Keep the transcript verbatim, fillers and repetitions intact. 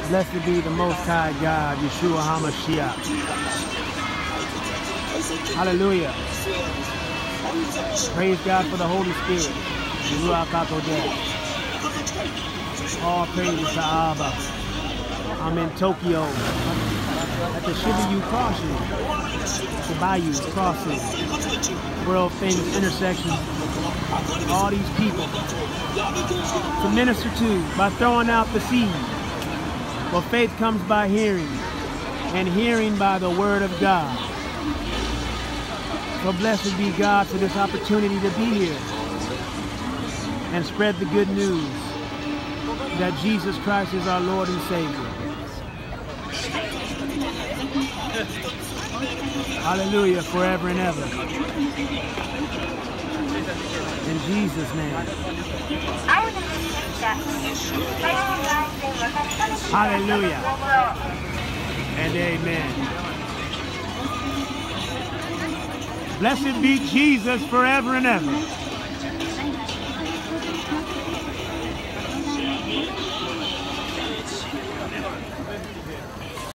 Blessed be the Most High God, Yeshua Ha Mashiach. Hallelujah. Praise God for the Holy Spirit. All praises to Abba. I'm in Tokyo at the Shibuya crossing, the Bayou crossing, world famous intersection. All these people to minister to by throwing out the seed. For faith comes by hearing, and hearing by the word of God. So blessed be God for this opportunity to be here and spread the good news that Jesus Christ is our Lord and Savior. Hallelujah, forever and ever. In Jesus' name. Hallelujah. And amen. Blessed be Jesus forever and ever.